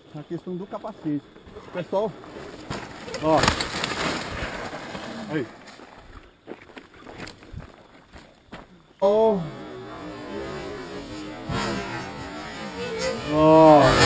a questão do capacete. Pessoal, ó, aí. Ó.